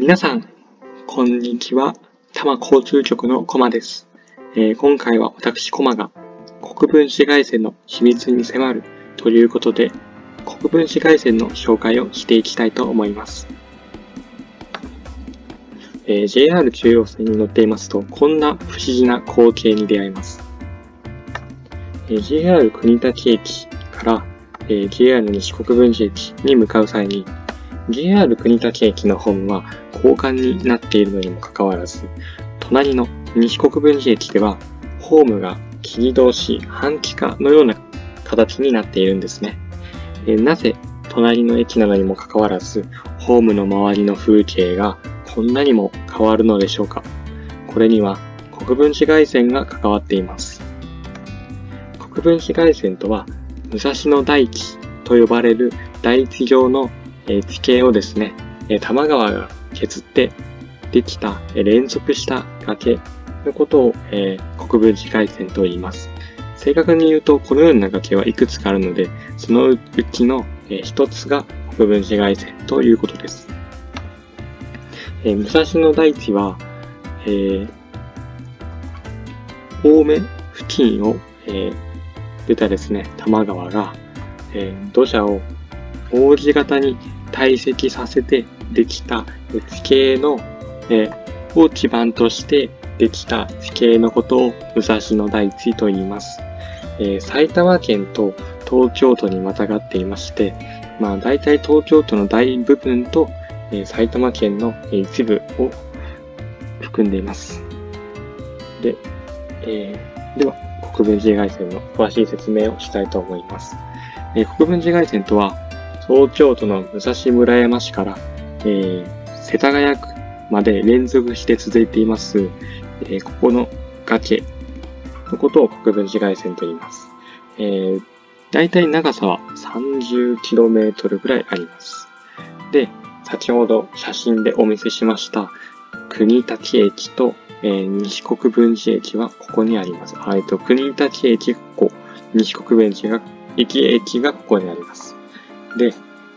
皆さん、こんにちは。多摩交通局のコマです。今回は私コマが国分紫外線の秘密に迫るということで、国分紫外線の紹介をしていきたいと思います。JR 中央線に乗っていますと、こんな不思議な光景に出会います。JR 国立駅から、JR 西国分寺駅に向かう際に、JR 国立駅のホームは交換になっているのにもかかわらず、隣の西国分寺駅ではホームが切り通し半地下のような形になっているんですね。なぜ隣の駅なのにもかかわらず、ホームの周りの風景がこんなにも変わるのでしょうか。これには国分紫外線が関わっています。国分紫外線とは、武蔵野台地と呼ばれる台地上の地形をですね、多摩川が削ってできた連続した崖のことを、国分紫外線と言います。正確に言うと、このような崖はいくつかあるので、そのうちの一つが国分紫外線ということです。武蔵野台地は、青梅付近を、出たですね、多摩川が、土砂を扇形に堆積させてできた地形の、を基盤としてできた地形のことを武蔵野台地と言います。埼玉県と東京都にまたがっていまして、大体東京都の大部分と、埼玉県の一部を含んでいます。では国分紫外線の詳しい説明をしたいと思います。国分紫外線とは、東京都の武蔵村山市から、世田谷区まで連続して続いています、ここの崖のことを国分紫外線と言います。だいたい長さは 30km ぐらいあります。で、先ほど写真でお見せしました国立駅と、西国分寺駅はここにあります。国立駅がここ、西国分寺駅がここにあります。で、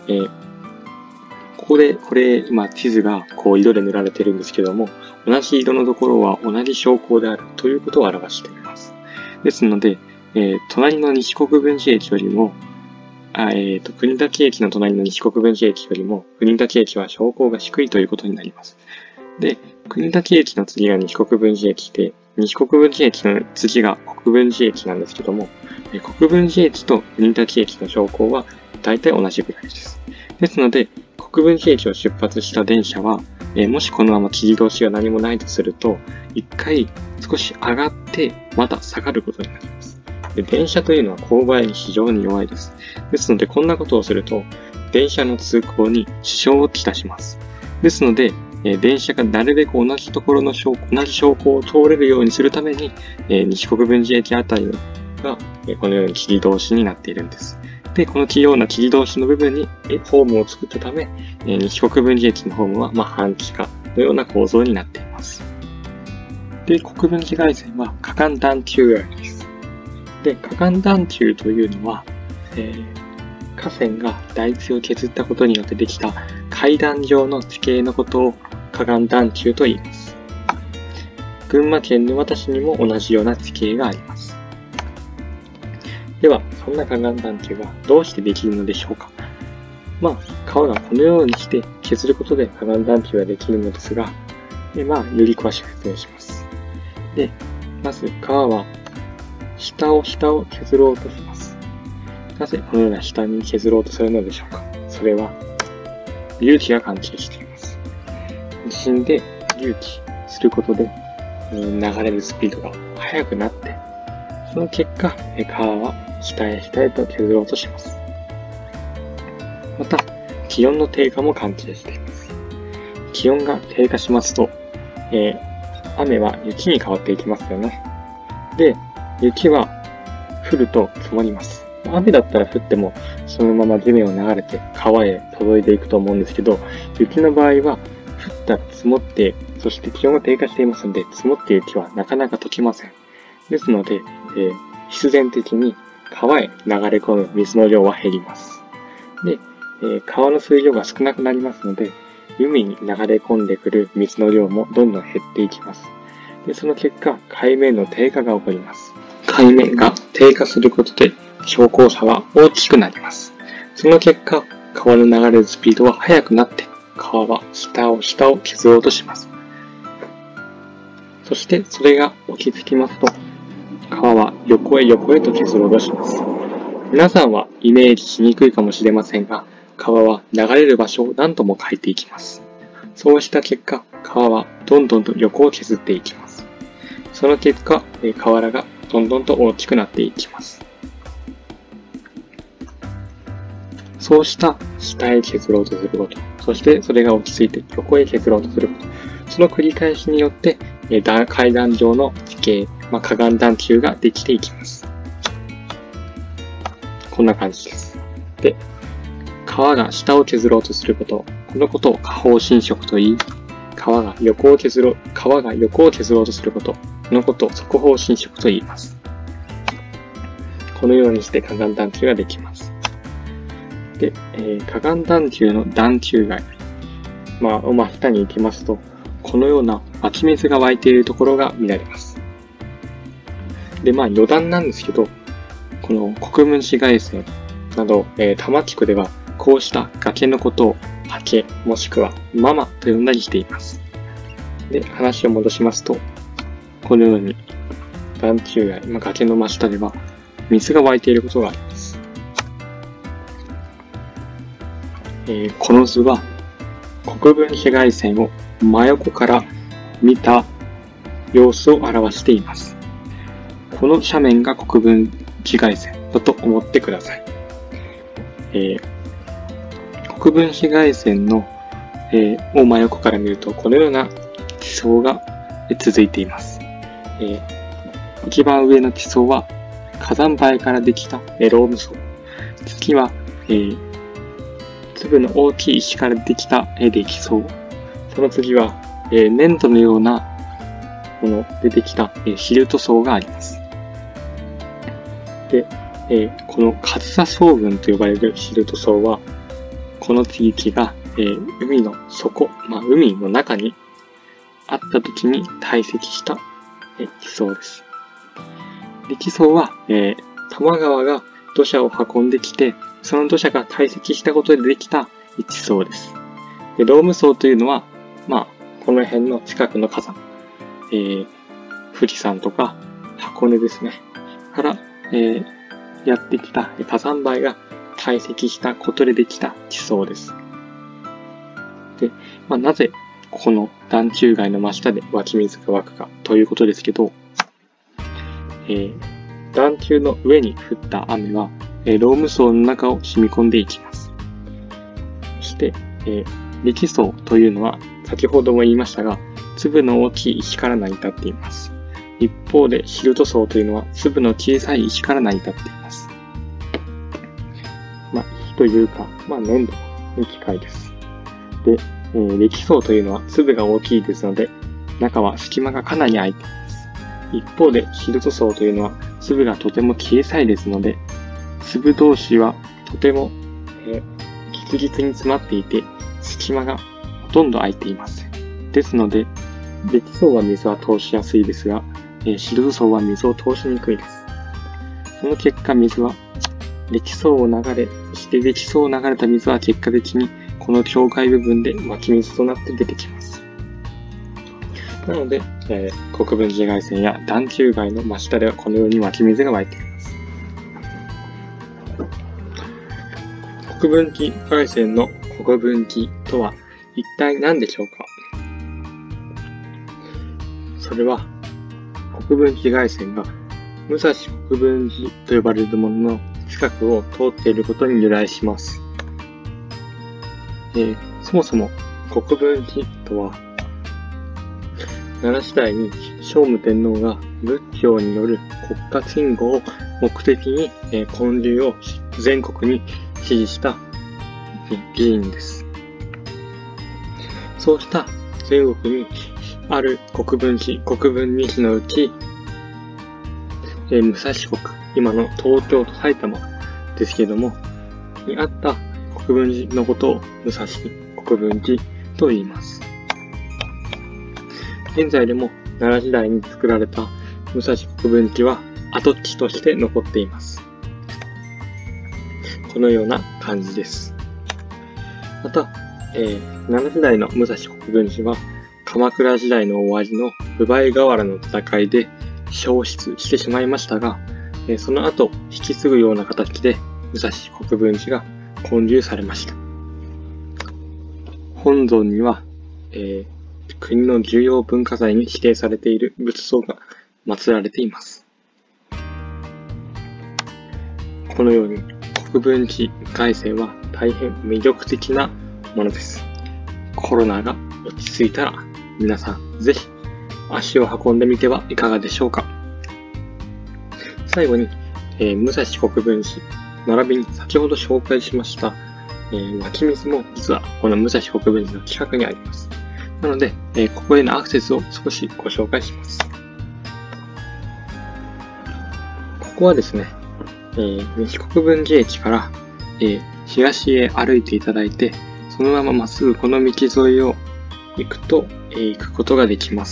これ、今地図が色で塗られているんですけども、同じ色のところは同じ昇降であるということを表しています。ですので、隣の西国分寺駅よりも、国立駅の隣の西国分寺駅よりも、国立駅は昇降が低いということになります。で、国立駅の次が西国分寺駅で、西国分寺駅の次が国分寺駅なんですけども、国分寺駅と国立駅の昇降は大体同じぐらいです。ですので、国分寺駅を出発した電車は、もしこのまま切り通しが何もないとすると、一回少し上がってまた下がることになります。で、電車というのは勾配に非常に弱いです。ですので、こんなことをすると、電車の通行に支障をきたします。ですので、電車がなるべく同じところの同じ昇降を通れるようにするために、西国分寺駅あたりが、このように切り通しになっているんです。で、このような切り通しの部分にホームを作ったため、西国分寺駅のホームは半地下のような構造になっています。で、国分紫外線は河岸段丘です。で、河岸段丘というのは、河川が台地を削ったことによってできた階段状の地形のことを河岸段丘と言います。群馬県沼田市にも同じような地形があります。では、そんな河岸段丘はどうしてできるのでしょうか。川がこのようにして削ることで河岸段丘ができるのですが、より詳しく説明します。で、まず川は下を削ろうとします。なぜこのような下に削ろうとするのでしょうか。それは、隆起が関係しています。地震で隆起することで、流れるスピードが速くなって、その結果、川は下へと削ろうとします。また、気温の低下も関係しています。気温が低下しますと、雨は雪に変わっていきますよね。で、雪は降ると積もります。雨だったら降っても、そのまま地面を流れて川へ届いていくと思うんですけど、雪の場合は、降ったら積もって、そして気温が低下していますので、積もっている雪はなかなか溶けません。ですので、必然的に川へ流れ込む水の量は減ります。で、川の水量が少なくなりますので、 海に流れ込んでくる水の量もどんどん減っていきます。で、その結果、海面の低下が起こります。海面が低下することで標高差は大きくなります。その結果、川の流れるスピードは速くなって、川は下を削ろうとします。そしてそれが落ち着きますと、川は横へと削ろうとします。皆さんはイメージしにくいかもしれませんが、川は流れる場所を何度も変えていきます。そうした結果、川はどんどんと横を削っていきます。その結果、河原がどんどんと大きくなっていきます。そうした下へ削ろうとすること、そしてそれが落ち着いて横へ削ろうとすること、その繰り返しによって、階段状の地形、河岸段丘ができていきます。こんな感じです。で、川が下を削ろうとすること、このことを下方侵食と言い、川が横を削ろうとすること、このことを側方侵食と言います。このようにして河岸段丘ができます。で、河岸段丘の段丘街、真下に行きますと、このような湧き水が湧いているところが見られます。で、余談なんですけど、この国分紫外線など、多摩地区では、こうした崖のことを崖、もしくはママと呼んだりしています。で、話を戻しますと、このように段丘街、崖の真下では水が湧いていることがあります。この図は国分紫外線を真横から見た様子を表しています。この斜面が国分紫外線だと思ってください。国分紫外線の、を真横から見るとこのような地層が続いています。一番上の地層は火山灰からできたローム層。次は、粒の大きい石からできた礫層。その次は、粘土のようなものでできたシルト層があります。で、この上総群と呼ばれるシルト層は、この地域が、海の底、海の中にあった時に堆積した地層です。で、地層は、多摩川が土砂を運んできて、その土砂が堆積したことでできた地層です。で、ローム層というのは、この辺の近くの火山、富士山とか箱根ですね。から、やってきた火山灰が堆積したことでできた地層です。で、なぜこの段丘街の真下で湧き水が湧くかということですけど、段丘の上に降った雨は、ローム層の中を染み込んでいきます。そして、礫層というのは先ほども言いましたが、粒の大きい石から成り立っています。一方でシルト層というのは粒の小さい石から成り立っています。石というか、粘土に近いです。で、礫層というのは粒が大きいですので、中は隙間がかなり空いています。一方でシルト層というのは粒がとても小さいですので、粒同士はとても、ギチギチに詰まっていて、隙間がほとんど空いています。ですので、礫層は水は通しやすいですが、シルト層は水を通しにくいです。その結果、水は礫層を流れ、そして礫層を流れた水は結果的にこの境界部分で湧き水となって出てきます。なので、国分紫外線や段丘街の真下ではこのように湧き水が湧いています。国分紫外線の国分寺とは一体何でしょうか？それは国分紫外線が武蔵国分寺と呼ばれるものの近くを通っていることに由来します。そもそも国分寺とは奈良時代に聖武天皇が仏教による国家鎮護を目的に建立を全国に指示した寺院です。そうした全国にある国分寺、国分2寺のうち、武蔵国、今の東京と埼玉ですけれども、にあった国分寺のことを武蔵国分寺と言います。現在でも奈良時代に作られた武蔵国分寺は跡地として残っています。このような感じです。また、奈良時代の武蔵国分寺は鎌倉時代の終わりの分倍河原の戦いで消失してしまいましたが、その後引き継ぐような形で武蔵国分寺が建立されました。本尊には、国の重要文化財に指定されている仏像が祀られています。このように国分寺凱旋は大変魅力的なものです。コロナが落ち着いたら皆さんぜひ足を運んでみてはいかがでしょうか。最後に、武蔵国分寺並びに先ほど紹介しました、湧き水も実はこの武蔵国分寺の近くにあります。なので、ここへのアクセスを少しご紹介します。ここはですね、西国分寺駅から、東へ歩いていただいて、そのまままっすぐこの道沿いを行くと、行くことができます。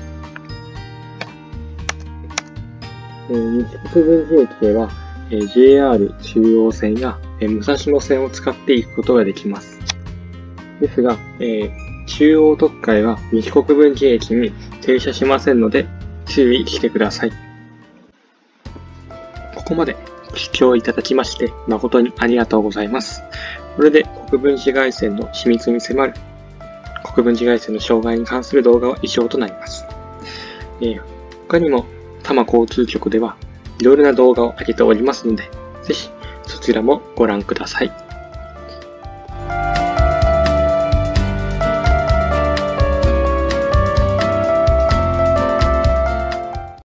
西国分寺駅へは、JR 中央線や、武蔵野線を使って行くことができます。ですが、中央特快は西国分寺駅に停車しませんので注意してください。ここまでご視聴いただきまして誠にありがとうございます。これで国分寺凱旋の秘密に迫る国分寺凱旋の障害に関する動画は以上となります。他にも多摩交通局ではいろいろな動画を上げておりますので、ぜひそちらもご覧ください。